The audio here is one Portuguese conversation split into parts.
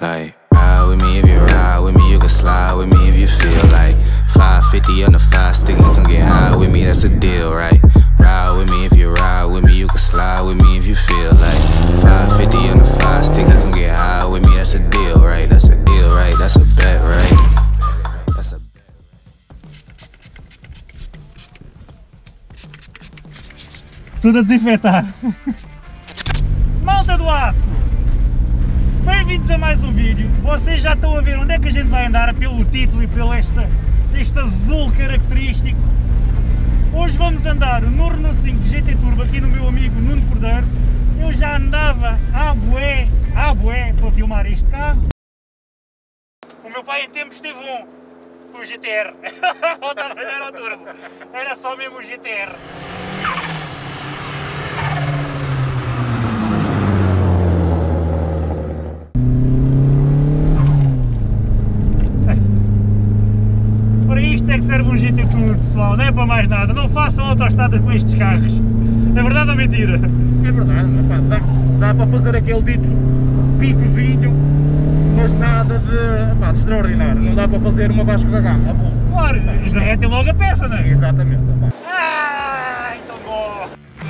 Like, ride with me if you ride with me, you can slide with me if you feel like 550 on the 5 sticky, come get high with me, that's a deal, right? Ride with me if you ride with me, you can slide with me if you feel like 550 on the 5 sticky, come get high with me, that's a deal, right? That's a deal, right? That's a bet, right? That's a bet. Tudo a desinfetar. Malta do aço! Bem-vindos a mais um vídeo. Vocês já estão a ver onde é que a gente vai andar pelo título e pelo este azul característico. Hoje vamos andar no Renault 5 GT Turbo aqui no meu amigo Nuno Cordeiro. Eu já andava à bué para filmar este carro. O meu pai em tempos teve o GTR. Voltava a ver ao turbo. Era só mesmo o GTR. É que serve um GT Turbo, pessoal, não é para mais nada, não façam autoestrada com estes carros, é verdade ou mentira? É verdade, dá para fazer aquele dito picozinho, mas nada de extraordinário, não dá para fazer uma Vasco da Gama. Claro, derretem logo a peça, não é? Exatamente. Ai, tão bom!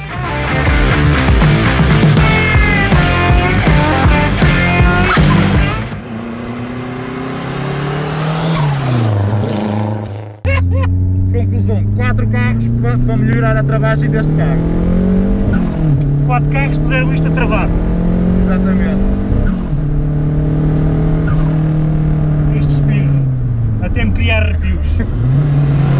Conclusão, 4 carros para melhorar a travagem deste carro. 4 carros puseram isto a travar. Exatamente. Este espirro até me cria arrepios.